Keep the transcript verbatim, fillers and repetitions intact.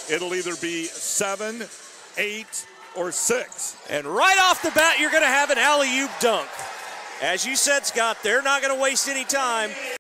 It'll either be seven, eight, or six. And right off the bat, you're going to have an alley-oop dunk. As you said, Scott, they're not going to waste any time.